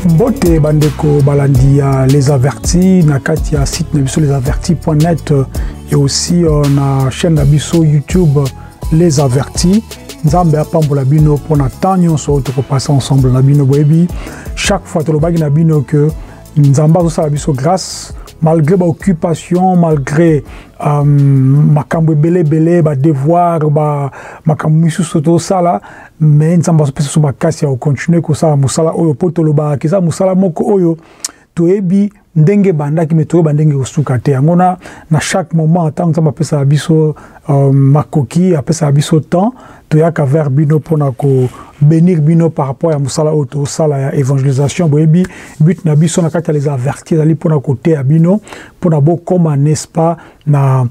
Mbote bandeko balandi les avertis na kati ya site na biso lesavertis.net et aussi na chaîne na biso YouTube les avertis. Nzambe apambola bino pona tanyo so to passer ensemble na bino boyebi chaque fois to lobaki na bino que nzamba so sala biso grâce malgré ba occupation, malgré makambo belé ba devoir ba makambo misusu to sala mais nzamba so pesa so bakasi ya continuer ko sala musala oyo poto loba kiza musala moko oyo toyebi ndenge bandaki me toyebi ndenge osuka te ngona na chaque moment tant nzamba pesa biso makoki apesa biso temps toyaka vers bino pona ko bénir bino par rapport à musala auto sala ya évangélisation boyebi but na biso na kati les avertis ali pona côté à bino pona bo comme n'est-ce pas na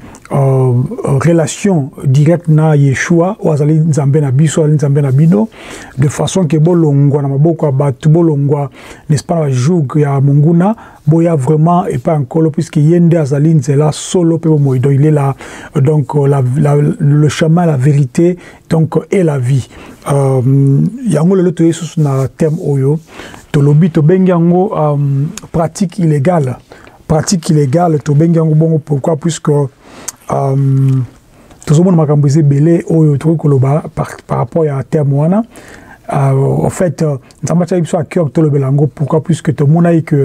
relation directe na Yeshua wazali nzambe na biso ali nzambe na bino de façon que bolongwa na maboko ya batu bolongwa n'est-ce pas la joug ya munguna boya vraiment et pas encore puisque yende azali nzela solo pe moido il est là donc le chemin la vérité donc et la vie yango lelo to yesu na thème oyo to lobi to bengi yango pratique illégale to bengi yango bongo pourquoi puisque tozomona makambo ezebele oyo to koloba par rapport à thème wana en fait nzamba tsa biso a cœur to lobelango pourquoi puisque to mona que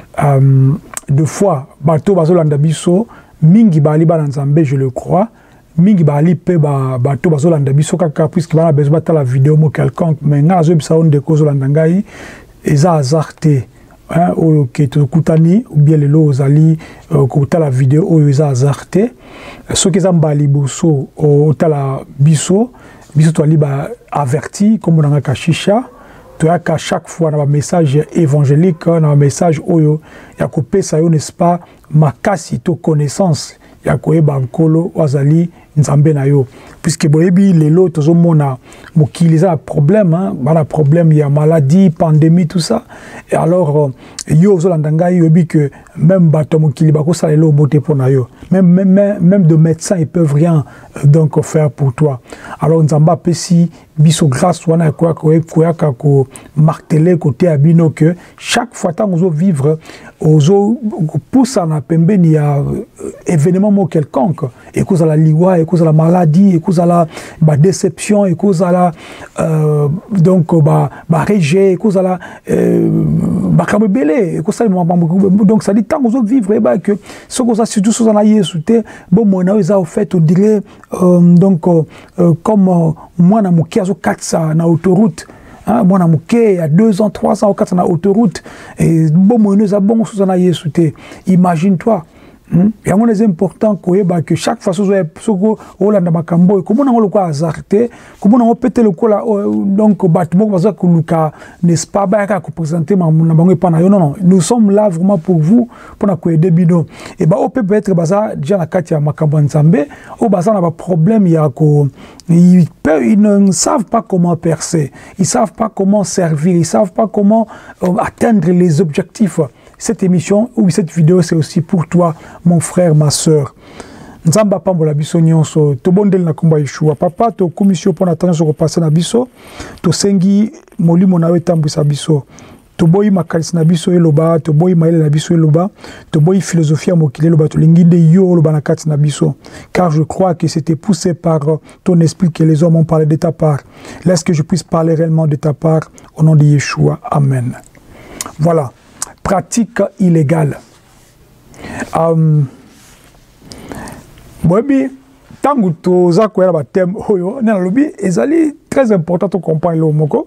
deux fois bato bazolanda biso mingi bali bana nzambe je le crois mingi bali pe bato bazolanda biso kaka puisque bana besoin ta la vidéo mo quelconque mais nga zo bisa onde ko zolanda ngai eza azarte hein oyo ke to kutani ou bien lelo ozali ko ta la vidéo oyo eza azarte ce que zambali boso o ta la biso to ali ba averti comme on a kashisha to ya ka chaque fois na message évangélique na message oyo ya ko pesa yo n'est-ce pas makasi to connaissance ya koyeba nkolo wazali nzambe na yo puisque boyebi lelo tozomona mokili za problème hein bana problème ya maladie pandémie tout ça et alors yo zolanda ngai yobi que même bato mokili bakosa lelo moté pona yo même de médecins ils peuvent rien donc faire pour toi alors nzamba pesi biso grâce wana ko koyaka ko marteler côté abino que chaque fois tant ozo vivre ozo poussa na pembeni ya événement mo quelconque et cause la liwa et cause la maladie et cause la déception et cause la donc rejet et cause la belé et cause donc ça dit tant ozo vivre et que ce que ça surtout sur na yesu te bon mona eza au fait on dirait donc comme moi na mukia zo 400 na autoroute hein moi na mukia il y a 2 ans 3 ans ou 4 na autoroute et bon mona za bon sur na yesu te imagine-toi. Et c'est important que chaque fois que vous avez makambo comment on le azarté comment on peut le donc bâtiment n'est-ce pas présenter non nous sommes là vraiment pour vous pour aider bino et on peut être déjà la carte makambo nzambe au bazar n'a pas problème il y a ils ne savent pas comment percer ils savent pas comment servir ils savent pas comment atteindre les objectifs. Cette émission ou cette vidéo, c'est aussi pour toi, mon frère, ma soeur. Nzamba pambola biso nyonso to bondel na komba Yeshua papa to commission pour attendre so repasser na biso to sengi molimo na wetambisa biso to boyi makalisi na biso eloba to boyi maele na biso eloba to boyi philosophie mokile eloba to linginde yo eloba na kati na biso car je crois que c'était poussé par ton esprit que les hommes ont parlé de ta part. Laisse que je puisse parler réellement de ta part au nom de Yeshua. Amen. Voilà. Pratique illégale. Bobi, tangu toza koyela ba thème oyo na lobi ezali très important to comprendre le moko.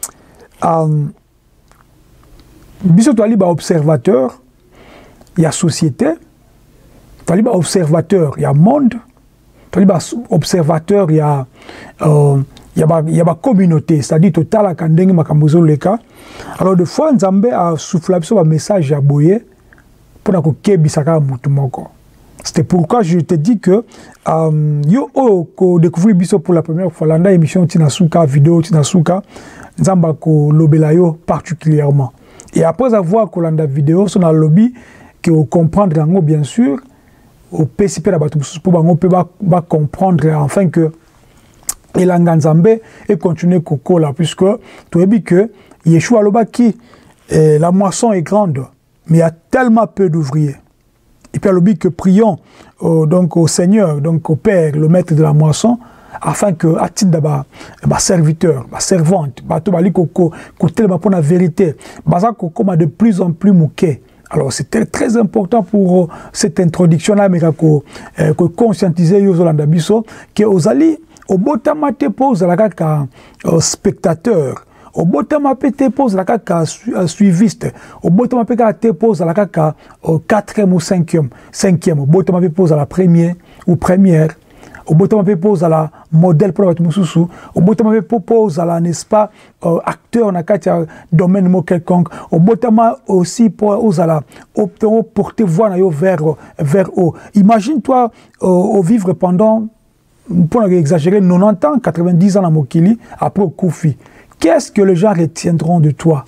Biso to ali ba observateur, il y a société, to ali ba observateur, il y a monde, to ali ba observateur, il y a ba communauté, c'est-à-dire total la kandenge makambozo leka. Alors de fois nzambe a soufflé sur un message à boyer pour na ko kebisaka mutu moko. C'était pourquoi je te dis que yo ko découvrir biso pour la première fois landa émission tinasuka vidéo tinasuka nzamba ko lobela yo particulièrement. Et après avoir kolanda vidéo sur la lobby que au comprendre yango bien sûr au PCP la batu pour bango peut ba comprendre enfin que et la nzambe et continuer kokola puisque tu as dit que Yeshua lobaki Et la moisson est grande, mais il y a tellement peu d'ouvriers. Et puis, il que prions donc au Seigneur, donc au Père, le maître de la moisson, afin que, à titre de serviteur, servante, pour la vérité, de plus en plus mouqué. Alors, c'était très important pour cette introduction-là, mais que conscientiser aux Hollandais, que aux alliés, au botama te pose la kaka spectateur, au botama te pose la kaka suiviste, au botama te pose la kaka quatrième ou cinquième, au botama pose à la première ou première, au botama pose à la modèle pour la mususu, au botama pose à la, n'est-ce pas, acteur na kaka domaine mo quelconque, au botama aussi pose à la porter voix vers haut. Imagine-toi au vivre pendant, pour exagérer, 90 ans, 90 ans à Mokili, après au Koufi. Qu'est-ce que les gens retiendront de toi?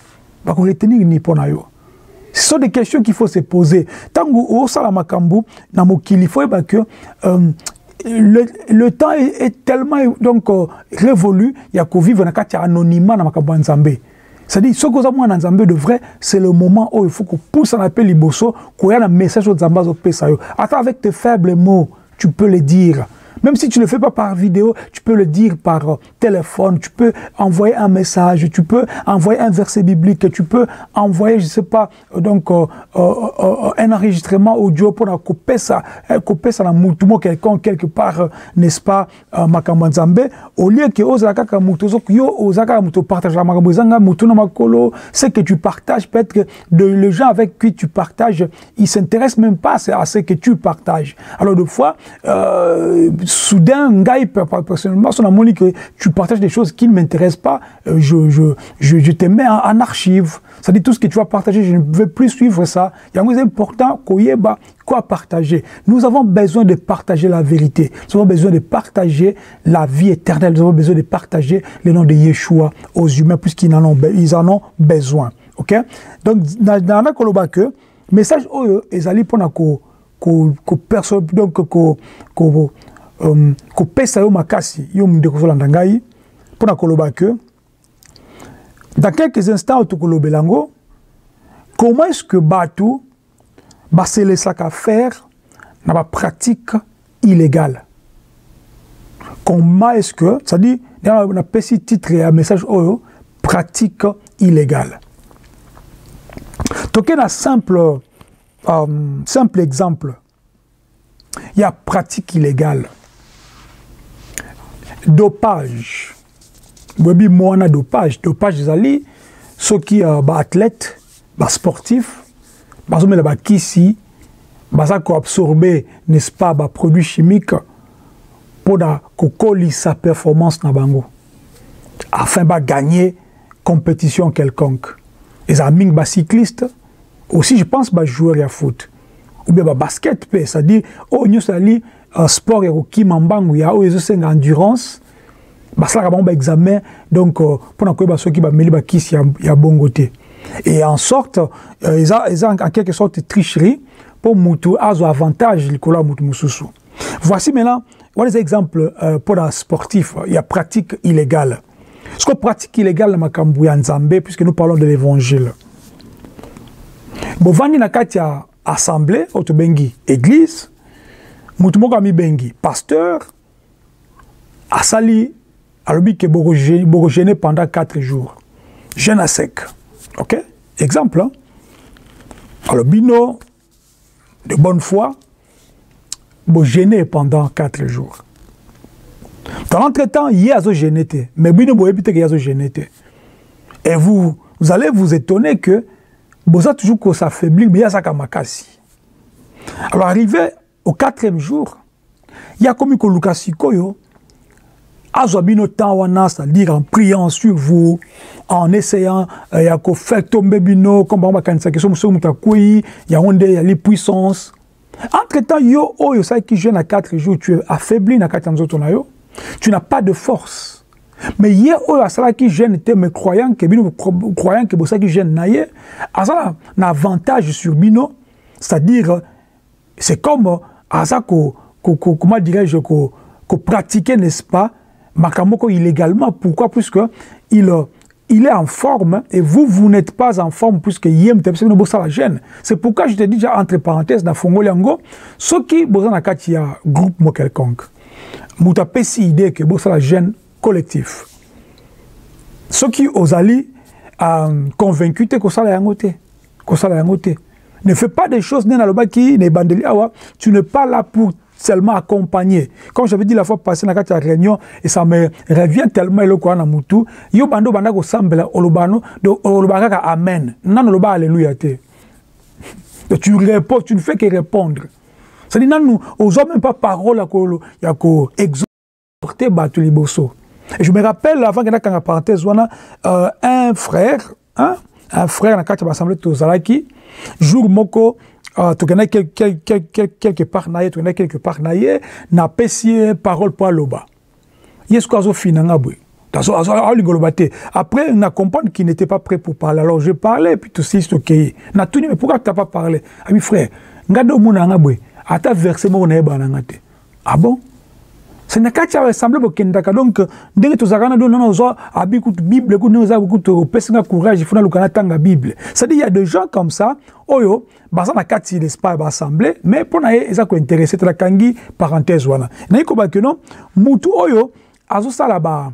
Ce sont des questions qu'il faut se poser. Tant que Salamakambu, dans Mokili, il faut que le temps est tellement donc, révolu, il y a qu'on vivre dans un anonymat dans Makambu Nzambe. C'est-à-dire, ce que vous avez Nzambe de vrai, c'est le moment où il faut qu'on pousse un appel liboso, qu'on y a un message au Nzamba au Pesayo. Attends, avec tes faibles mots, tu peux le dire. Même si tu ne le fais pas par vidéo, tu peux le dire par téléphone, tu peux envoyer un message, tu peux envoyer un verset biblique, tu peux envoyer, je ne sais pas, donc un enregistrement audio pour couper ça dans moutumo quelqu'un quelque part, n'est-ce pas, Makambu Nzambe, au lieu que ozaka mutuzo yo ozaka mutu partage la Makambu Nzanga mutuna makolo, ce que tu partages peut-être que les gens avec qui tu partages, ils s'intéressent même pas à ce que tu partages. Alors des fois soudain, personnellement, que tu partages des choses qui ne m'intéressent pas, je te mets en archive. Ça dit tout ce que tu vas partager, je ne veux plus suivre ça. Il y a important quoi partager. Nous avons besoin de partager la vérité. Nous avons besoin de partager la vie éternelle. Nous avons besoin de partager le nom de Yeshua aux humains puisqu'ils en ont besoin. Ok? Donc, dans la koloba que message oyo ezali pona ko pesa yo makasi yo mundeko zolanda ngai pona koloba que dans quelques instants tu kolobelango comment est-ce que batu ba se laisser faire na ba pratique illégale, comment est-ce que ça dit dans un petit titre et un message oyo pratique illégale. Donc un simple exemple, il y a pratique illégale. Dopage. Webi moana dopage. Dopage zali ceux qui athlètes, sportifs, bazome la kisi, baza ko absorber, n'est-ce pas, produits chimiques pour coller sa performance na bango afin de gagner compétition quelconque. Les amis cyclistes aussi, je pense joueurs de foot ou bien basket, c'est-à-dire oh nous sali sport et qui mambangu ya oh ils endurance ça va bon examen donc pour na ceux qui meli ba kisi ya bongoté et en sorte ils ont en quelque sorte tricherie pour mutu azo avantage likola mutu mususu. Voici maintenant des exemples pour un sportif. Il y a pratique illégale. Ce qu'on pratique illégale dans Makambu ya Nzambe puisque nous parlons de l'évangile. Bovani na kati ya assemblée otobengi église mutu moko ami bengi pasteur asali alobi ke boko jeûner pendant 4 jours jeûne à sec. OK, exemple hein? Alors bino de bonne foi bo jeûner pendant 4 jours. Dans l'entretemps il y a zo jeûner mais bino bo ebite ke ya zo jeûner et vous allez vous étonner que boza toujours que ça faiblit mais ya saka makasi. Alors arrivé au 4e jour, il y a comme que Lucas Koyo azobino tawana, c'est-à-dire en priant sur vous, en essayant il y a ko faire tomber bino comme on va kanisa que somo mutakui, il y a onde les puissances. Entre-temps yo oyo ça qui jeûne à 4 jours, tu es affaibli na katanzo tonayo, tu n'as pas de force. Mais hier oyo asala qui jeûne était me croyant que bossa qui jeûne naye, asala un avantage sur bino, c'est-à-dire c'est comme comment dirais-je que pratiquer, n'est-ce pas, makamoko illégalement. Pourquoi? Puisque il il est en forme et vous n'êtes pas en forme puisque yem te pseno bossa la gêne. C'est pourquoi je te dis déjà entre parenthèses na fongoliango ce qui bossa na kati ya groupe mo quelconque. Muta pesi idée que bossa la gêne collectif. Ce qui osali convaincu te ko sala yango te. Ko sala yango te. Ne fais pas des choses nena loba ki ne bandeli awa, tu n'es pas là pour seulement accompagner. Comme j'avais dit la fois passée dans la réunion, et ça me revient tellement le quoi na mutu, yo bando banda ko sambela olobano, do olobaka amen. Non oloba alléluia te. Tu réponds, tu ne fais que répondre. Ça dit non nous osons même pas parole ya ko exhorter batu liboso. Et je me rappelle avant que na parenthèse un frère dans la carte de l'Assemblée de Tozalaki, jour moko tu connais quelque part naïe, tu connais quelque part naïe, n'a pas si parole pour loba. Yes quoi zo finanga boy. Après, on a compris qu'il n'était pas prêt pour parler. Alors je parlais, puis tout c'est ok. Na tout dit mais pourquoi tu n'as pas parlé? Ami frère, ngado muna nga boy. Ata verset mo na eba na te. Ah bon? Ce n'est qu'à ressembler au Kendaka. Donc, dès que tu as une Bible, tu as courage, il faut que Bible. C'est-à-dire qu'il y a des gens comme ça, oyo, basa na kati l'espace assemblée, mais pour na eza ko intéressé la kangi parenthèse wana. Na ko ba que non, mutu oyo azo sala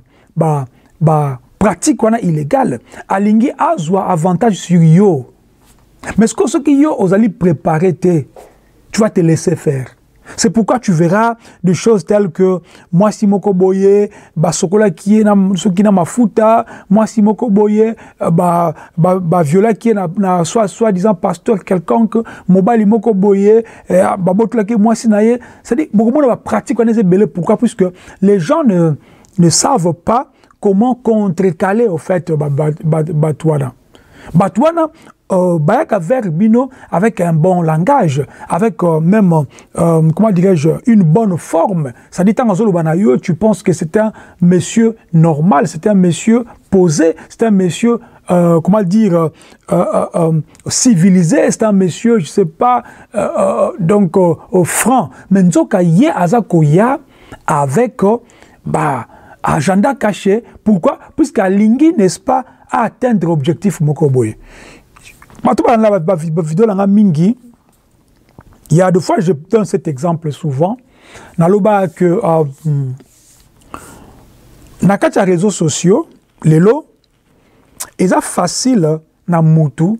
ba pratique wana illégale, alingi azwa avantage sur yo. Mais ce que yo ozali préparer te, tu vas te laisser faire. C'est pourquoi tu verras des choses telles que moi si moko boye ba sokola qui est na soki na mafuta, moi si moko boye ba viola qui est na soit disant pasteur quelconque, mobali moko boye ba botla qui moi si naye, c'est-à-dire beaucoup de pratique on est belé. Pourquoi? Puisque les gens ne savent pas comment contrecaler au fait batouana. Batouana bayaka vers bino avec un bon langage, avec même comment dirais-je, une bonne forme. Ça dit tant yo, tu penses que c'est un monsieur normal, c'est un monsieur posé, c'est un monsieur comment dire civilisé, c'est un monsieur je sais pas donc franc. Mais nzoka ye azakoya avec agenda caché. Pourquoi? Puisqu'à lingi n'est-ce pas à atteindre l'objectif mokoboye. Il y a deux fois, je donne cet exemple souvent. Naloba que na kati réseaux sociaux, lelo, c'est facile na mutu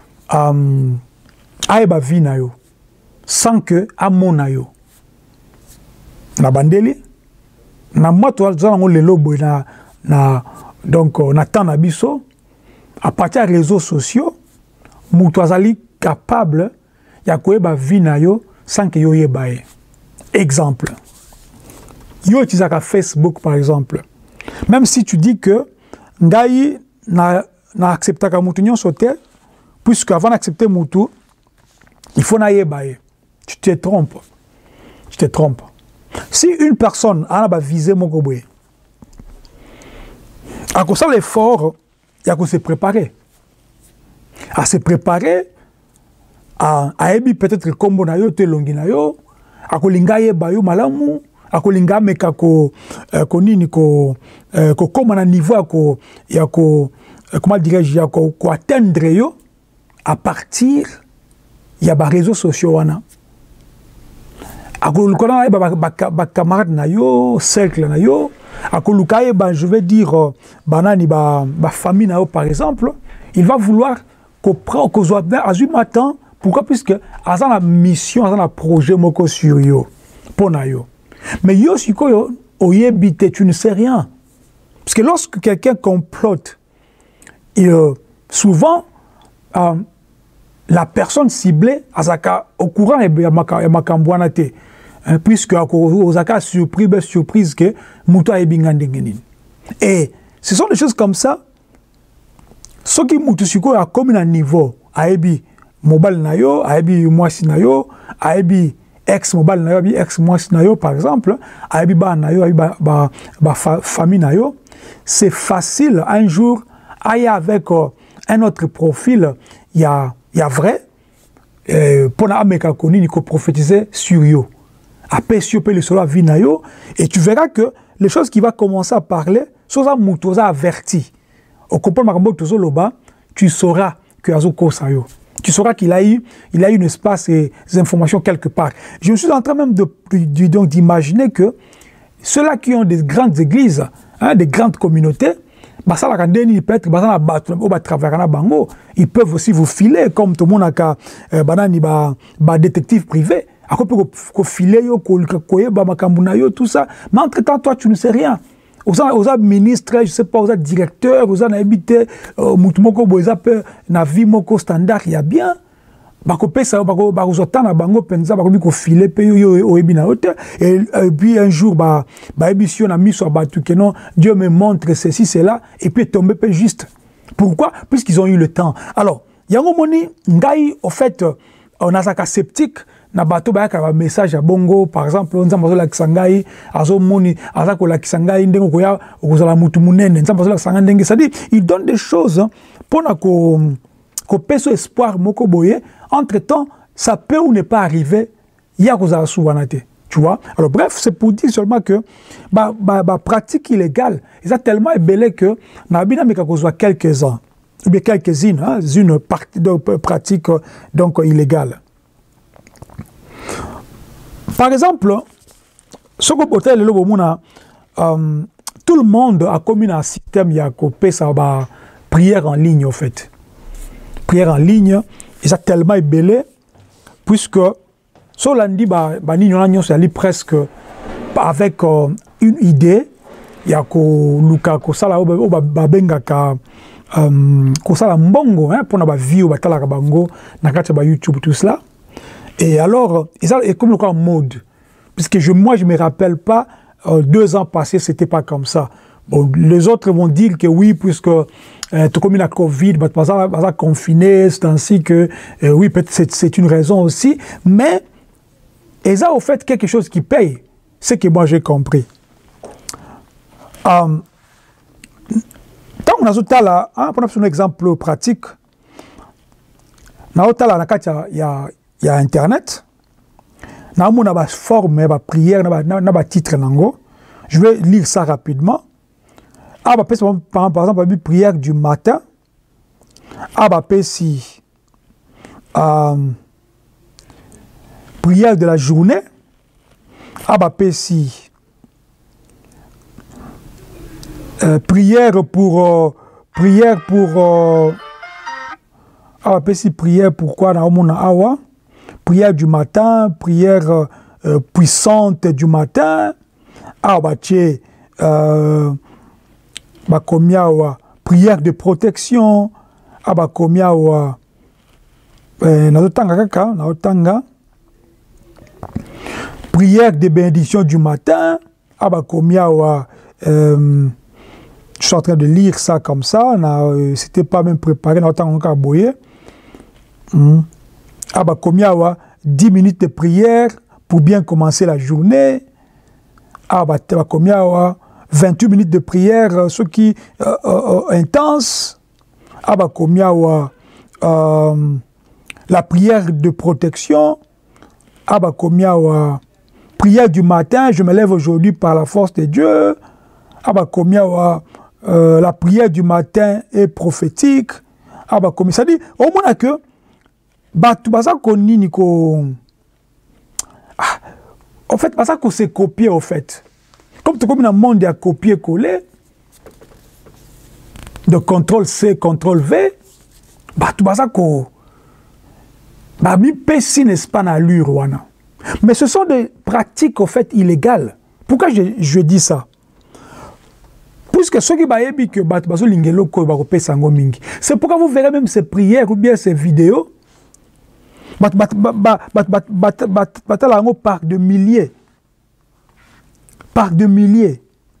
aeba vi na yo sans que amona yo. Na bandeli na moto zana lelo boy na donc na tana biso à partir des réseaux sociaux. Moutouazali capable ya koeba vina yo sans que yo yebaye. Exemple. Yo utilise Facebook par exemple. Même si tu dis que ngai na accepta ka mutu nyon sote, puisque avant d'accepter mutu, il faut na yebaye. Tu te trompes. Tu te trompes. Si une personne a ba visé mon goboye, à cause de l'effort, il y a que se préparer. À se préparer à ebi peut-être kombo na yo te longi na yo a kolinga ye bayo malamu a kolinga meka ko nini ko koma na niveau ya ko comment dirais-je ya ko atteindre yo à partir ya ba réseaux sociaux wana a kolukona ba camarade na yo cercle na yo a koluka ye je vais dire banani ba famille na yo par exemple, il va vouloir qu'on soit bien à matin. Pourquoi? Puisque à la mission, à la projet moko sur yo pour na yo. Mais yo si ko yo oyebite, tu ne sais rien. Parce que lorsque quelqu'un complote, souvent la personne ciblée azaka au courant et makambwana te, puisque ozaka surprise que muta e bingandengeni. Et ce sont des choses comme ça. Ce qui mutusiko a comme un niveau aebi mobile na yo, aebi mwasi na yo, aebi ex mobile na yo, aebi ex mwasi na yo par exemple, aebi ba na yo, aebi ba famille na yo, c'est facile un jour aller avec un autre profil, il y a vrai pour na ameka koni ni ko prophétiser sur yo. Après si peut le solo vie na yo et tu verras que les choses qui va commencer à parler, soza mutoza averti. au comprendre makambo tozo loba, tu sauras que Azoko Sayo. Tu sauras qu'il a eu, n'est-ce pas, ces informations quelque part. Je suis en train même d'imaginer que ceux-là qui ont des grandes églises, hein, des grandes communautés, bah ça, ils peuvent aussi vous filer comme tout le monde a détective privé. À quoi peut filer tout ça. Mais entre-temps, toi, tu ne sais rien. Aux ministres, je ne sais pas, aux directeurs, aux habité, mutumoko bozape na vie moko standard il y a bien. Bakopesa bakozota na bango penza bakomi ko filer pe yo ebina hauteur et puis un jour émission na miso abatu que non Dieu me montre ceci cela et puis tomber peu juste. Pourquoi? Puisqu'ils ont eu le temps. Alors, yango moni ngai au fait on a ça sceptique na bato ba ka message à bongo par exemple on nzambo la kisangai azo moni azako la kisangai ndengo ko ya okozala mutu munene nzambo la kisanga ndenge ça dit il donne des choses pour na ko peso espoir moko boye entre temps ça peut ou ne pas arriver ya kozala souvanate tu vois. Alors bref, c'est pour dire seulement que pratique illégale ça tellement ébélé que na bina meka kozwa quelques-uns ou bien quelques-unes hein, une partie de pratique donc illégale. Par exemple, tout le monde a commis un système de prière en ligne, en fait. Prière en ligne, et ça tellement ébélé, puisque sur lundi, presque avec une idée, il y a Luka Kosala Babengaka Kosala Mbongo, pour la vie, na YouTube, tout cela. Et alors, et comme le mode, puisque moi je ne me rappelle pas, 2 ans passés, ce n'était pas comme ça. Bon, les autres vont dire que oui, puisque tout comme la Covid, pas confiné, c'est ainsi que oui, peut-être c'est une raison aussi, mais ils ont au fait quelque chose qui paye, ce que moi j'ai compris. Tant qu'on a là, pour un exemple pratique, il y a Internet. Nous avons une forme, une prière, un titre. Je vais lire ça rapidement. Par exemple, la prière du matin. Prière de la journée. Prière pour prière pourquoi prière du matin, prière puissante du matin, prière de protection, prière de bénédiction du matin, je suis en train de lire ça comme ça, c'était pas même préparé, 10 minutes de prière pour bien commencer la journée. 28 minutes de prière, ce qui intense. La prière de protection. Prière du matin, je me lève aujourd'hui par la force de Dieu. La prière du matin est prophétique. Ça dit, au moins que en fait, parce que c'est copié, en fait. Comme tu comme dans le monde, il y a copier-coller, de CTRL-C, CTRL-V, tu vas n'est pas dans l'allure. Mais ce sont des pratiques, en fait, illégales. Pourquoi je dis ça? Puisque ceux qui disent que c'est pourquoi vous verrez même ces prières ou bien ces vidéos, par de milliers. Par de milliers.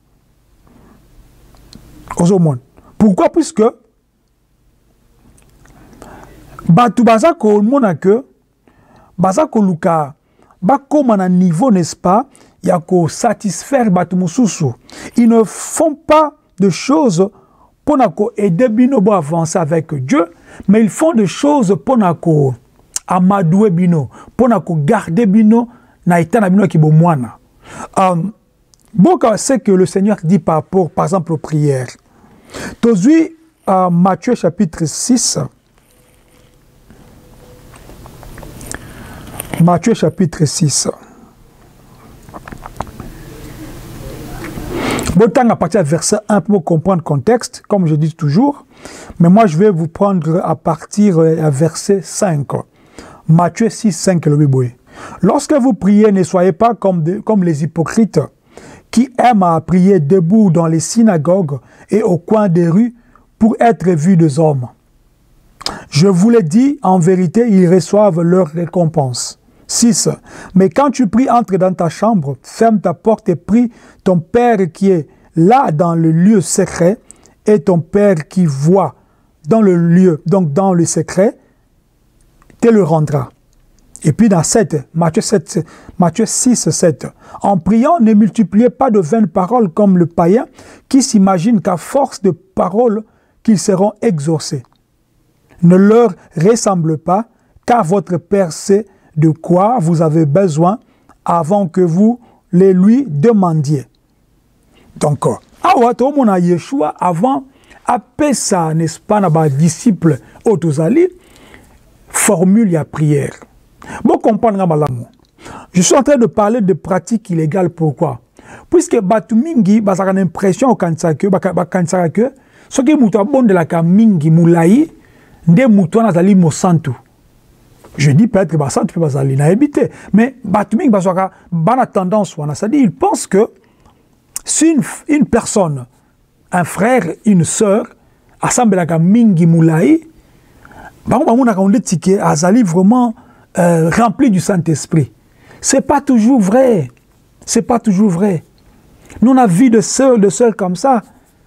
Pourquoi? Puisque comme à un niveau, n'est-ce pas, il y a qu'à satisfaire ils ne font pas de choses pour aider Bino à avancer avec Dieu, mais ils font des choses pour amadouer Bino, pour garder Bino na itana Bino qui bon moine. C'est que le Seigneur dit par exemple aux prières. Tozui Matthieu chapitre 6. Matthieu chapitre 6. Autant à partir du verset 1 pour comprendre le contexte, comme je dis toujours. Mais moi, je vais vous prendre à partir du verset 5. Matthieu 6, 5, le Bible. Lorsque vous priez, ne soyez pas comme les hypocrites qui aiment à prier debout dans les synagogues et au coin des rues pour être vus des hommes. Je vous l'ai dit, en vérité, ils reçoivent leur récompense. 6. Mais quand tu pries, entre dans ta chambre, ferme ta porte et prie ton Père qui est là dans le lieu secret, et ton Père qui voit dans le lieu, donc dans le secret, te le rendra. Et puis dans 7, Matthieu 6, 7. En priant, ne multipliez pas de vaines paroles comme le païen qui s'imagine qu'à force de paroles, qu'ils seront exaucés. Ne leur ressemble pas, car votre Père sait de quoi vous avez besoin avant que vous les lui demandiez. Donc, tout le Yeshua avant, après ça, n'est-ce pas, na disciple autosali, formule la prière. Bon, comprendre malamu. Je suis en train de parler de pratiques illégales. Pourquoi? Puisque Batumingi, bah ça a l'impression au Kansake, que ce qui est bon de la Kamingi Moulaï, des moutons nazali mosantu. Je dis peut-être que Basantu peut bazali na habité, mais Batumingi bazaka bana tendance wana, c'est-à-dire il pense que si une personne, un frère, une sœur, assemble la Kamingi Moulaï, azali vraiment rempli du Saint-Esprit. C'est pas toujours vrai. C'est pas toujours vrai. Nous, on a vu de sœurs comme ça.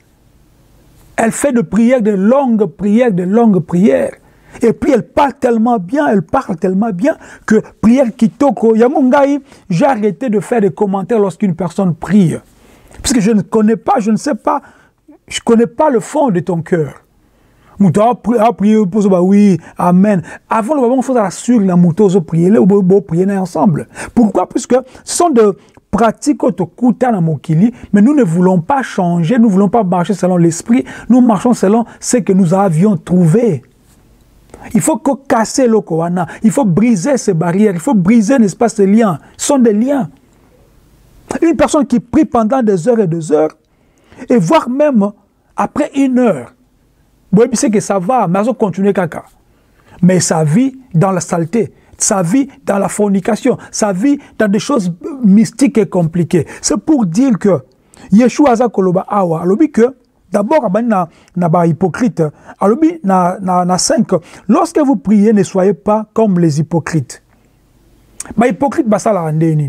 Elle fait de prières, de longues prières, de longues prières. Et puis elle parle tellement bien que prière kitoko. Yamongai, j'ai arrêté de faire des commentaires lorsqu'une personne prie. Parce que je ne connais pas, je ne sais pas, je ne connais pas le fond de ton cœur. Mouton a prié pour oui, amen. Avant le moment, il faut assurer la mouton a prié, là, ou prier ensemble. Pourquoi? Puisque ce sont de pratiques mais nous ne voulons pas changer, nous ne voulons pas marcher selon l'esprit, nous marchons selon ce que nous avions trouvé. Il faut casser le Koana, il faut briser ces barrières, il faut briser, n'est-ce pas, ces liens. Ce sont des liens. Une personne qui prie pendant des heures et des heures, et voire même après 1 heure, vous savez que ça va, mais elle va continuer caca. Mais sa vie dans la saleté, sa vie dans la fornication, sa vie dans des choses mystiques et compliquées. C'est pour dire que Yeshua aza koloba awa, alobi que d'abord na hypocrite, alobi na 5. Lorsque vous priez, ne soyez pas comme les hypocrites. Ba hypocrite basa la rendeni.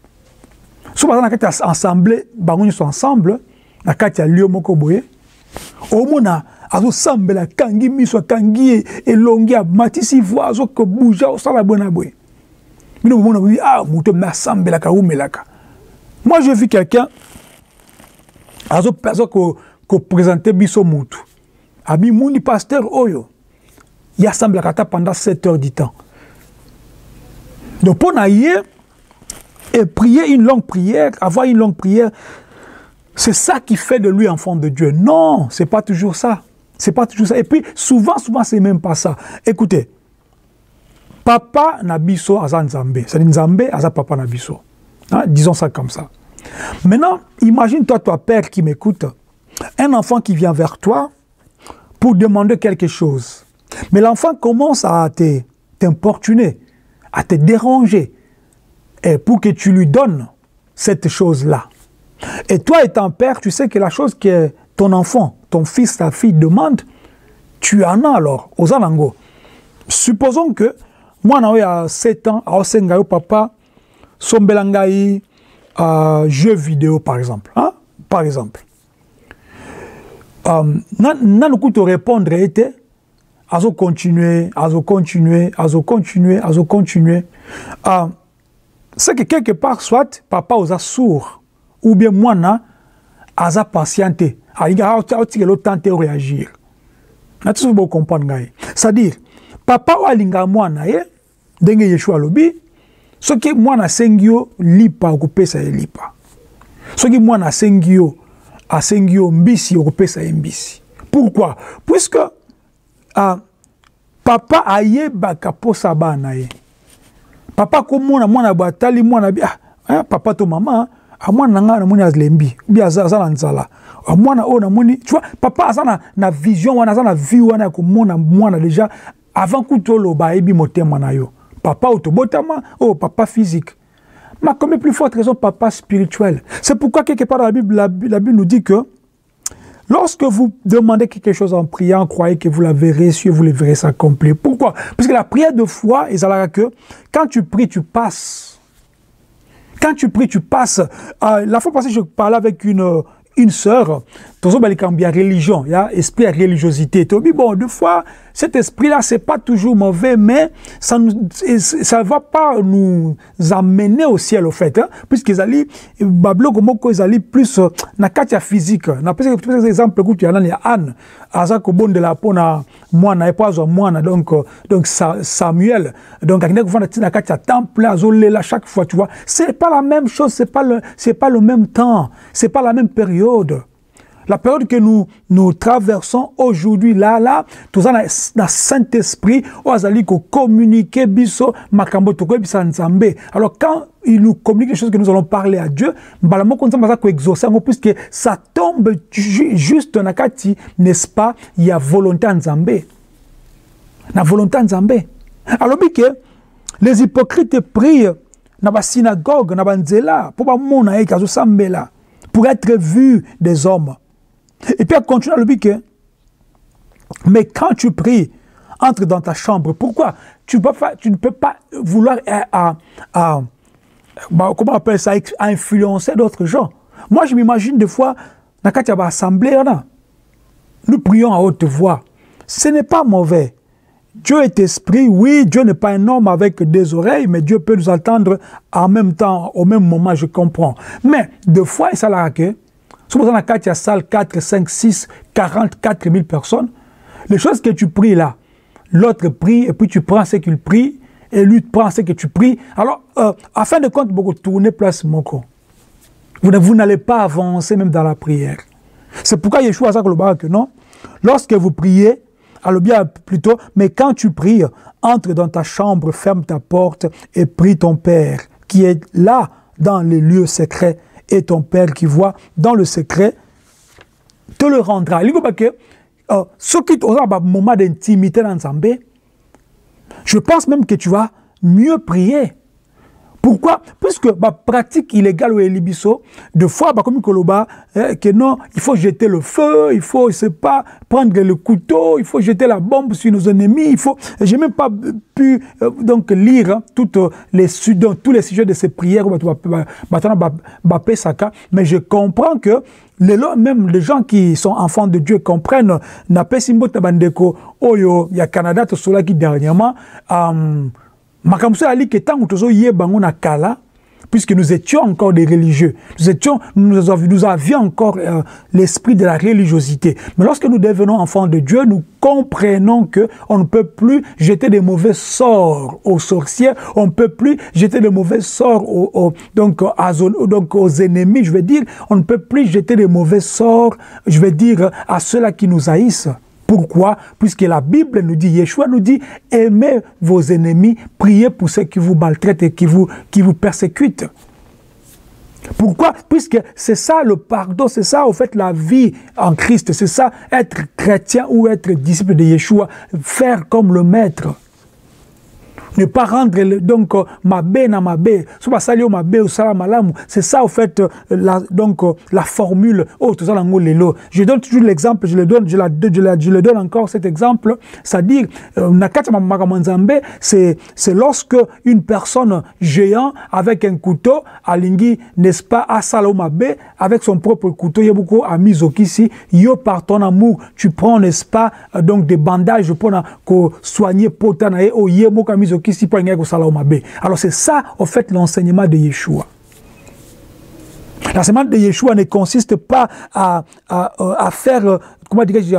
So basa na kati ensemble, bango sont ensemble, na kati ya lieu moko boye. Omona azo sambela kangi miso kangi elongi matisi voix azo ko bouger au sala bona boye. Mino mona oui muto na sambela ka umelaka. Moi j'ai vu quelqu'un azo ko présenter biso mutu. Abi muni pasteur oyo. Ya sambela kata pendant 7 heures du temps. Donc pour naïe et prier une longue prière, avoir une longue prière, c'est ça qui fait de lui enfant de Dieu. Non, c'est pas toujours ça. C'est pas toujours ça. Et puis, souvent, c'est même pas ça. Écoutez, papa nabiso aza nzambe. C'est nzambe aza papa nabiso. Hein? Disons ça comme ça. Maintenant, imagine-toi, toi, père qui m'écoute, un enfant qui vient vers toi pour demander quelque chose. Mais l'enfant commence à t'importuner, à te déranger, et pour que tu lui donnes cette chose-là. Et toi étant père, tu sais que la chose que ton enfant, ton fils, ta fille demande, tu en as alors, aux anango. Supposons que moi, à 7 ans, à Osengayo, papa, sombelangaï, jeux vidéo, par exemple. Hein? Par exemple. Nanuku te répondre était, azo continuer. C'est que quelque part, soit papa osa sourd, ou bien moi, aza patienté. Il a le temps de réagir. Vous comprenez? C'est-à-dire, papa ou alinga moi, denge Yeshua lobi, ce que moi na sengio lipa occupé ça lipa. Ce que moi na sengio mbisi occupé ça mbisi. Pourquoi? Puisque papa aye bakapo sabana ye. Papa komona mwana batali mwana bi papa to maman mwana nga na moni azlembi bi azala nzala. Mwana o na moni tu vois papa azana na vision wana azana vie wana ko mona mwana déjà avant kutolo ba ebi motema na yo. Papa autobotama papa physique. Mais comme plus forte raison papa spirituel. C'est pourquoi quelque part dans la Bible nous dit que lorsque vous demandez quelque chose en priant, croyez que vous l'avez reçu et vous le verrez s'accomplir. Pourquoi? Parce que la prière de foi, que quand tu pries, tu passes. Quand tu pries, tu passes. La fois passée, je parlais avec une sœur, toujours il y a religion, il y a esprit à religiosité. Bon, deux fois, cet esprit-là, c'est pas toujours mauvais, mais ça ne va pas nous amener au ciel, au fait. Hein, puisqu'ils allaient, Bablo, ils allaient plus, na katia physique. Na plus exemple, il y a Anne, Azak au bon de la peau, na moi, na pas moi, donc Samuel. Donc, na katia temple, là, chaque fois, tu vois. C'est pas la même chose, c'est pas le même temps, c'est pas la même période. La période que nous traversons aujourd'hui, là, tout ça, dans le Saint-Esprit, on a communiquer biso makambo toko bisa nzambe. Alors quand il nous communique les choses que nous allons parler à Dieu, balamo konza maza ko exaucer puisque ça tombe juste na kati, n'est-ce pas? Il y a volonté nzambe. Na volonté nzambe. Alors que les hypocrites prient na ba synagogue, na ba nzela pour ba mona e kazo sambela pour être vus des hommes. Et puis, elle continue à le dire que, mais quand tu pries, entre dans ta chambre. Pourquoi? Tu ne peux pas vouloir, comment on appelle ça, influencer d'autres gens. Moi, je m'imagine des fois, dans la assemblée, nous prions à haute voix. Ce n'est pas mauvais. Dieu est esprit, oui, Dieu n'est pas un homme avec des oreilles, mais Dieu peut nous entendre en même temps, au même moment, je comprends. Mais, deux fois, et ça l'a raqué, si vous avez une salle 4, 5, 6, 44 000 personnes, les choses que tu pries là, l'autre prie, et puis tu prends ce qu'il prie, et lui prend ce que tu pries. Alors, à fin de compte, beaucoup tourner place mon corps. Vous n'allez pas avancer même dans la prière. C'est pourquoi Yeshua a dit que non, lorsque vous priez, alors bien plutôt, mais quand tu pries, entre dans ta chambre, ferme ta porte et prie ton Père qui est là dans les lieux secrets. Et ton Père qui voit dans le secret te le rendra. Ce qui est un moment d'intimité dans Zambé, je pense même que tu vas mieux prier. Pourquoi? Puisque pratique illégale ou elibiso, de fois, comme que non, il faut jeter le feu, il faut, je sais pas, prendre le couteau, il faut jeter la bombe sur nos ennemis, il faut. J'ai même pas pu donc lire tous les sujets de ces prières, mais je comprends que même les gens qui sont enfants de Dieu comprennent. Na pesimbo tabandeko oyo ya Canada to cela qui dernièrement makamso ali que tant tozo yebango na kala, puisque nous étions encore des religieux, nous avions encore l'esprit de la religiosité. Mais lorsque nous devenons enfants de Dieu, nous comprenons que on ne peut plus jeter des mauvais sorts aux sorciers, on ne peut plus jeter des mauvais sorts donc aux ennemis, je veux dire, on ne peut plus jeter des mauvais sorts, je veux dire, à ceux-là qui nous haïssent. Pourquoi? Puisque la Bible nous dit, Yeshua nous dit, aimez vos ennemis, priez pour ceux qui vous maltraitent et qui vous persécutent. Pourquoi? Puisque c'est ça le pardon, c'est ça au fait la vie en Christ, c'est ça être chrétien ou être disciple de Yeshua, faire comme le maître. Ne pas rendre donc ma bé na ma bé, soit salio ma bé ou salamalamu. C'est ça au fait la formule. Oh tout ça dans lelo. Je donne toujours l'exemple, je le donne encore cet exemple, c'est-à-dire nakata makamanzambe, c'est lorsque une personne géant avec un couteau alingi n'est-ce pas à salomabé avec son propre couteau yebuko a mis au kisi yo par ton amour tu prends n'est-ce pas donc des bandages pour soigner potana et au yemo ka mis au alors c'est ça, au fait, l'enseignement de Yeshua. L'enseignement de Yeshua ne consiste pas à faire, comment dirais-je,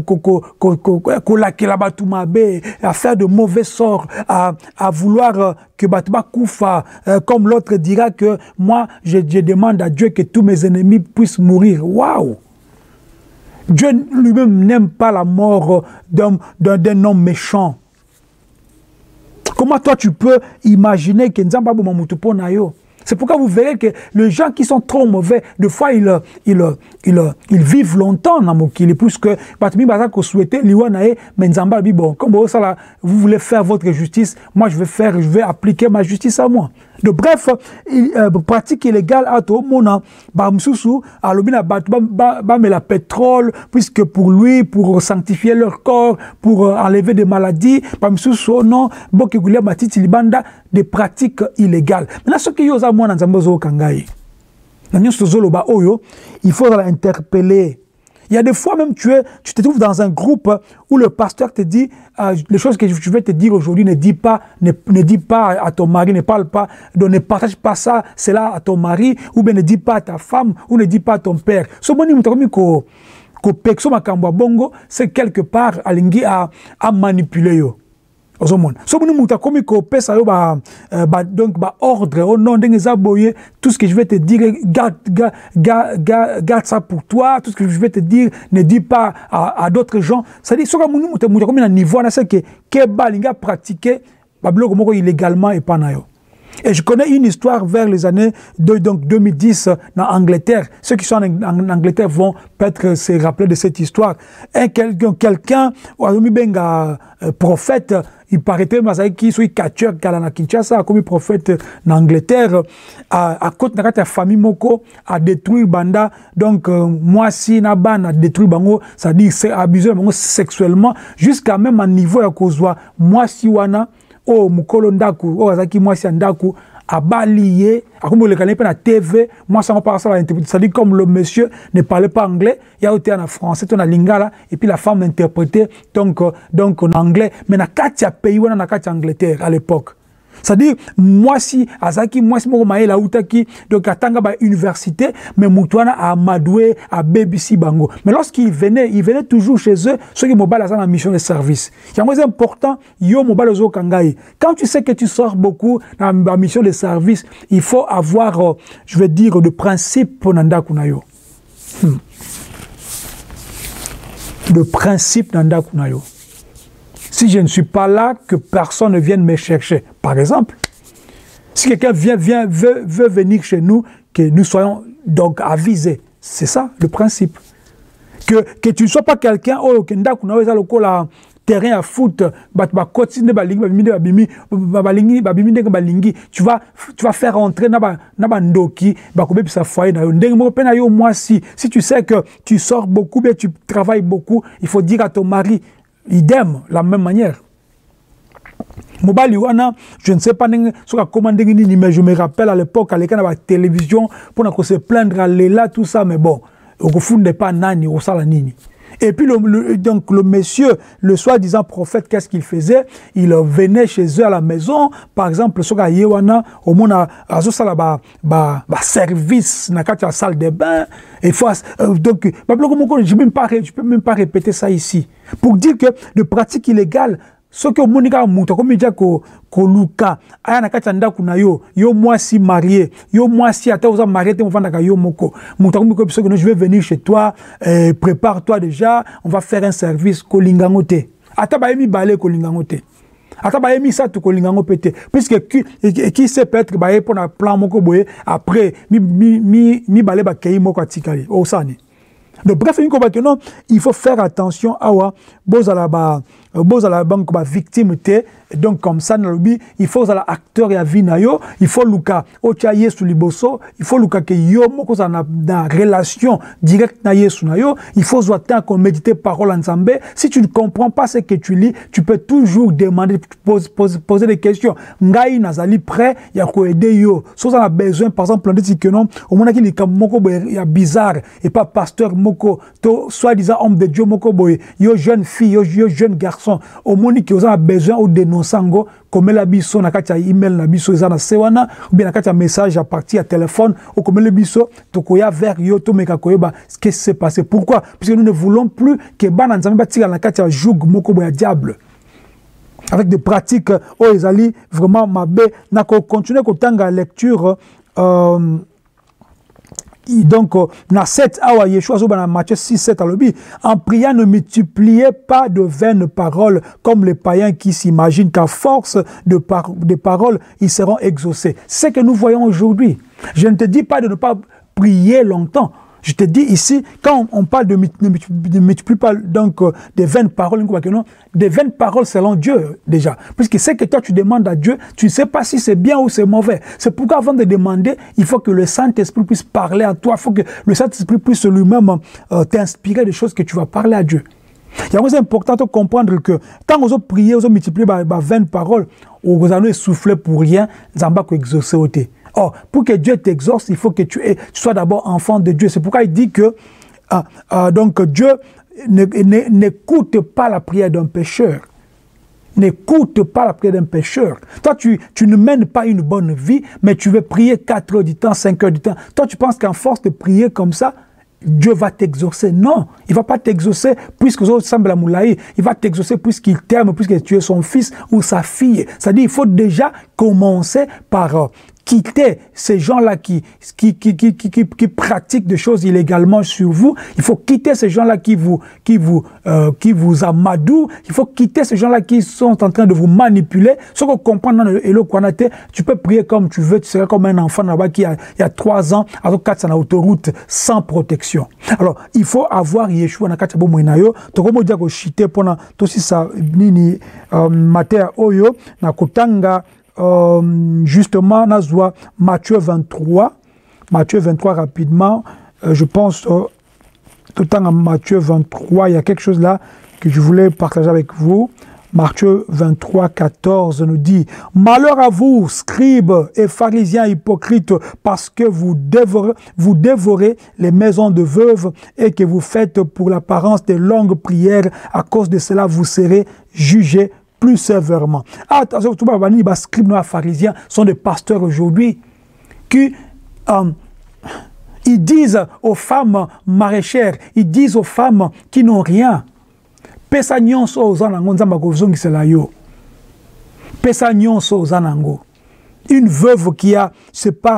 à faire de mauvais sorts, à vouloir que Batba Koufa, comme l'autre dira que moi, je demande à Dieu que tous mes ennemis puissent mourir. Waouh! Dieu lui-même n'aime pas la mort d'un homme méchant. Comment toi tu peux imaginer que Nzamba Mamutu pona yo? C'est pourquoi vous verrez que les gens qui sont trop mauvais, des fois, ils vivent longtemps dans Mokili, puisque comme vous voulez faire votre justice, moi je vais appliquer ma justice à moi. De bref, pratique illégale à tout le monde, la pétrole, puisque pour lui, pour sanctifier leur corps, pour enlever des maladies, non, des pratiques illégales. Maintenant, ce qui est moi dans Zambozo Kangai, il faut l'interpeller. Il y a des fois même tu te trouves dans un groupe où le pasteur te dit les choses que je vais te dire aujourd'hui, ne dis pas à ton mari, ne parle pas, ne partage pas ça, cela à ton mari, ou bien ne dis pas à ta femme, ou ne dis pas à ton père. C'est quelque part alingi à manipuler yo. So donc ordre au nom de tout ce que je vais te dire, garde ça pour toi. Tout ce que je vais te dire, ne dis pas à d'autres gens. Ça dit, un niveau que balinga pratiquer illégalement et pas nayo. Et je connais une histoire vers les années 2010 en Angleterre. Ceux qui sont en Angleterre vont peut-être se rappeler de cette histoire. Quelqu'un, prophète, il paraît-il, qui soit catcheur à Kinshasa, comme prophète en Angleterre, à côté de la famille Moko, a détruit Banda. Donc, moi, si Naban a détruit Bango, ça dit abuser Bango sexuellement, jusqu'à même un niveau à cause de moi, si Wana. Oh mukolo ndaku oh azaki mwasi ndaku abalié akombo le kanepé na TV moi ça on parle ça l'interprète ça dit comme le monsieur ne parlait pas anglais il y a été en français ton lingala et puis la femme interprétait donc en anglais mais na katia pays wana na katia Angleterre à l'époque. C'est-à-dire, moi si azaki moi si moko maela utaki donc atanga ba université mais mutwana a madoué à BBC bango. Mais lorsqu'il venait toujours chez eux ceux qui mobile à la mission de service. C'est important yo mobile zo kangai. Quand tu sais que tu sors beaucoup dans la mission de service, il faut avoir je vais dire de principe nanda kunayo. Le principe nanda kunayo. Si je ne suis pas là, que personne ne vienne me chercher. Par exemple, si quelqu'un veut venir chez nous, que nous soyons donc avisés. C'est ça, le principe. Que tu ne sois pas quelqu'un, oh, terrain à foot, tu vas faire entrer si tu sais que tu sors beaucoup, bien tu travailles beaucoup, il faut dire à ton mari, idem, la même manière. Mobali wana, je ne sais pas comment mais je me rappelle à l'époque, à la télévision, pour se plaindre à l'éla, tout ça, mais bon, on ne fonde pas nani, au salanini. Et puis donc le monsieur, le soi-disant prophète, qu'est-ce qu'il faisait? Il venait chez eux à la maison, par exemple, soka yewana, au monde à service, na la salle de bain, et donc, je peux même pas répéter ça ici. Pour dire que de pratiques illégales, ce que Monica Mouta, comme il dit que Luka, ayana katanda kuna yo moi si marié, yo moi si ata oza marié, on va na yo moko. Mouta comme je vais venir chez toi, prépare-toi déjà, on va faire un service kolingangote. Ata ba emi balé kolingangote. Ata ba emi ça tout kolingango pété. Puisque qui sait peut-être ba pour un plan moko boye après mi balé ba kei moko atikali. O sani. Donc bref, il faut faire attention à la banque victime donc comme ça il faut à l'acteur et à vinayo il faut luka ocha yesu liboso il faut luka que yo moko na relation directe na yesu na yo il faut zoater qu'on méditer parole ensemble. Si tu ne comprends pas ce que tu lis, tu peux toujours demander, poser des questions. Ngai nazali prêt ya ko aider yo so ça a besoin par exemple on dit que non au monde qui li moko ya bizarre et pas pasteur moko to soi-disant homme de Dieu moko boy yo jeune fille yo jeune garçon au monde qui a besoin ou dénonçango comme la biso na kati email na biso ezana sewana ou bien na kati message à partir à téléphone ou comme le biso to koya vers yo to meka koyeba ce qui s'est passé. Pourquoi? Parce que nous ne voulons plus que bana nzambe batira na kati joug moko boya diable avec des pratiques oh ezali vraiment mabe na ko continuer ko tanga lecture donc, dans 7 awa, Yeshua, dans Matthieu 6, 7, en priant, ne multipliez pas de vaines paroles comme les païens qui s'imaginent qu'à force de paroles, ils seront exaucés. C'est ce que nous voyons aujourd'hui. Je ne te dis pas de ne pas prier longtemps. Je te dis ici, quand on parle de ne multiplie pas donc des vaines paroles, des vaines paroles selon Dieu déjà. Puisque c'est que toi tu demandes à Dieu, tu ne sais pas si c'est bien ou c'est mauvais. C'est pourquoi avant de demander, il faut que le Saint-Esprit puisse parler à toi. Il faut que le Saint-Esprit puisse lui-même t'inspirer des choses que tu vas parler à Dieu. Il est important de comprendre que quand on prie, on multiplie les vaines paroles, on allons souffler pour rien, on va exaucer au thé. Or, pour que Dieu t'exauce, il faut que tu sois d'abord enfant de Dieu. C'est pourquoi il dit que donc Dieu n'écoute pas la prière d'un pécheur. N'écoute pas la prière d'un pécheur. Toi, tu ne mènes pas une bonne vie, mais tu veux prier 4 heures du temps, 5 heures du temps. Toi, tu penses qu'en force de prier comme ça, Dieu va t'exaucer. Non, il ne va pas t'exaucer puisque vous semble à Moulaï. Il va t'exaucer puisqu'il t'aime, puisque tu es son fils ou sa fille. C'est-à-dire qu'il faut déjà commencer par quitter ces gens-là qui pratiquent des choses illégalement sur vous. Il faut quitter ces gens-là qui vous amadouent. Il faut quitter ces gens-là qui sont en train de vous manipuler. Ce qu'on comprend dans le Kwanate, tu peux prier comme tu veux. Tu seras comme un enfant là-bas qui il y a 3 ans, à 4 sur l'autoroute sans protection. Alors, il faut avoir Yeshua na kati moinayo. Tokomo dia ko chité pona tosi sa nini mater oyo na kotanga justement, Nazwa, Matthieu 23 rapidement, je pense, tout le temps à Matthieu 23, il y a quelque chose là que je voulais partager avec vous. Matthieu 23, 14 nous dit « Malheur à vous, scribes et pharisiens hypocrites, parce que vous dévorez les maisons de veuves et que vous faites pour l'apparence de longues prières. À cause de cela, vous serez jugés plus sévèrement. » Attention, tout le monde, les scribes et pharisiens sont des pasteurs aujourd'hui qui ils disent aux femmes maraîchères, ils disent aux femmes qui n'ont rien, pesa nyonso ozanango nzamba kozongisela yo. Pesa nyonso ozanango. Une veuve qui a, c'est pas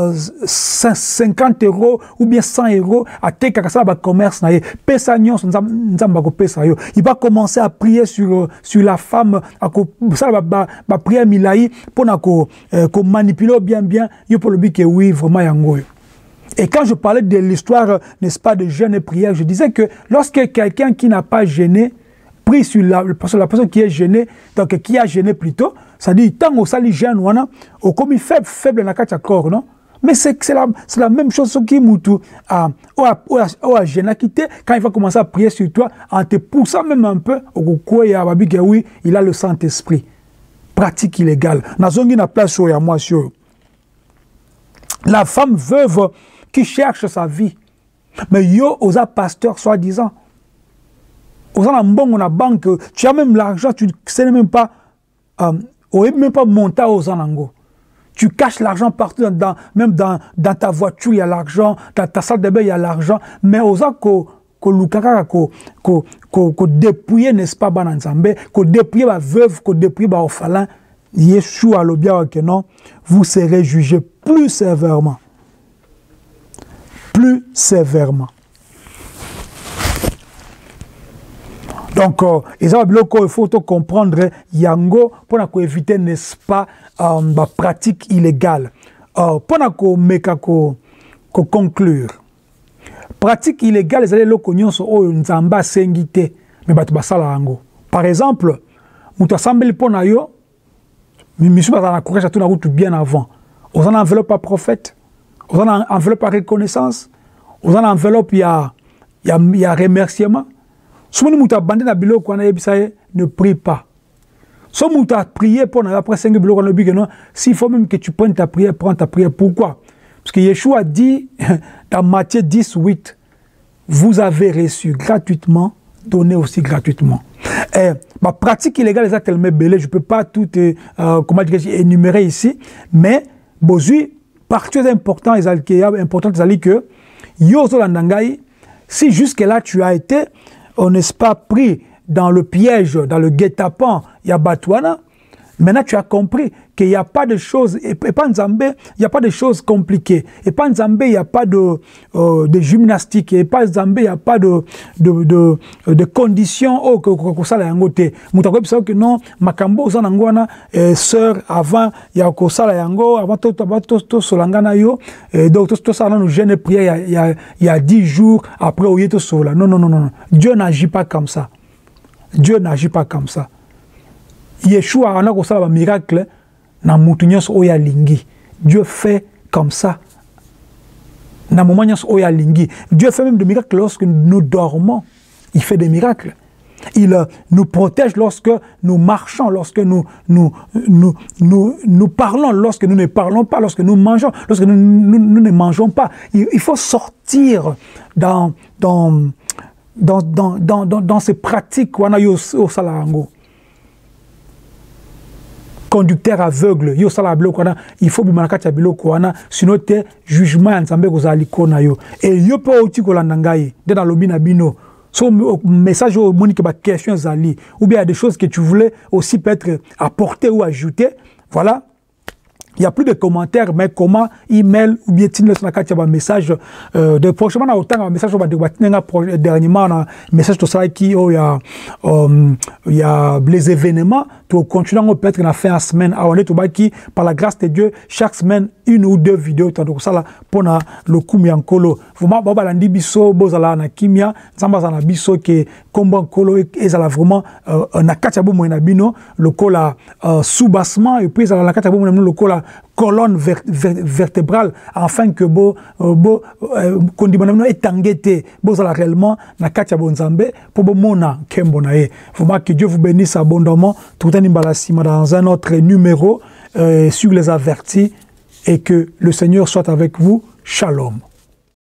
50 € ou bien 100 € à tekaka ba commerce na ye. Pesa nyonso nzamba ko pesa yo. Il va commencer à prier sur la femme, à ça ba prier milaï pour na ko manipuler bien yo pour le but que oui vraiment yango. Et quand je parlais de l'histoire, n'est-ce pas, de jeûne et prière, je disais que lorsque quelqu'un qui n'a pas gêné prie sur la personne qui est gênée, donc qui a gêné plutôt, ça dit tant au sali jeûne wana, au comme faible na kacha corps, non? Mais c'est la même chose qui moutou a gêné quitté quand il va commencer à prier sur toi en te poussant même un peu au koya ya babi que oui, il a le Saint-Esprit. Pratique illégale. Nazongi na place sur ya moi sur. La femme veuve qui cherche sa vie. Mais yo, osa pasteur soi-disant. Osa na mbongo na banque, tu as même l'argent, tu ne sais même pas, même pas monter aux anango. Tu caches l'argent partout, même dans ta voiture, il y a l'argent, dans ta salle de bain, il y a l'argent. Mais osa ko dépouiller, n'est-ce pas, bananzambe, ko dépouiller la veuve, ko dépouiller la orphelin, Yeshua l'obia que non, vous serez jugés plus sévèrement. Plus sévèrement. Donc, il faut comprendre yango pour éviter, n'est-ce pas, la pratique illégale. Pour conclure, pratique illégale, les allez nzamba sengite, mais basala yango. Par exemple, mutu assemble pona yo, monsieur bazana courir tout na route bien avant. Aux en enveloppe à prophète, aux en enveloppe à reconnaissance, aux en enveloppe il y a remerciement. Si vous avez na bilo ko na yebisaye, ne prie pas. Si vous avez prié pour après 5 bilo ko na bi que non, s'il faut même que tu prennes ta prière, prends ta prière. Pourquoi? Parce que Yeshua dit dans Matthieu 10, 8, vous avez reçu gratuitement, donnez aussi gratuitement. Ma pratique illégale est tellement belle, je ne peux pas tout énumérer ici, mais bozui partie important c'est que yozo landangai, si jusque là tu as été, on n'est pas pris dans le piège, dans le guet-apens, il y a Batouana, Maintenant, tu as compris qu'il n'y a pas de choses, et pas Nzambe, il n'y a pas de choses compliquées. Et pas Nzambe, il n'y a pas de gymnastique. Et pas Nzambe, il n'y a pas de conditions. Oh, que ça, la yangote. Moutakoye, parce que non, Makambo, Zanangwana, sœur, avant, il y a que ça, la yango, avant, tout solangana yo. Donc, tout ça, nous gêne prière, il y a 10 jours après, au yeto sola. Non, non, non, non. Dieu n'agit pas comme ça. Dieu n'agit pas comme ça. Yeshua a un miracle na mutunyos oya lingi. Dieu fait comme ça. Na momanyos oya lingi. Dieu fait même des miracles lorsque nous dormons. Il fait des miracles. Il nous protège lorsque nous marchons, lorsque nous parlons, lorsque nous ne parlons pas, lorsque nous mangeons, lorsque nous ne mangeons pas. Il faut sortir dans ces pratiques qu'on a eu au Salarango. Conducteur aveugle, il faut que sinon te jugement et yo peut aussi dans le binabino. So message au monique question zali ou bien des choses que tu voulais aussi peut-être apporter ou ajouter. Voilà. Il n'y a plus de commentaires, mais comment email ou bien un message de prochainement autant un message dernièrement un message de ça qui il y a les événements tu continues peut-être la fin de semaine à on est qui par la grâce de Dieu chaque semaine 1 ou 2 vidéos tant que ça là pour le kumia nkolo vraiment baba landi biso bozala na kimia nzamba za na biso ke kombo nkolo ezala vraiment na katia bo moina bino le kola soubassement et puis ezala na katia bo moina le kola colonne vertébrale afin que kondimana etangete bozala réellement na katia bo nzambe pour bo mona kembo na ye vraiment que Dieu vous bénisse abondamment tout dans un autre numéro sur les avertis et que le Seigneur soit avec vous. Shalom.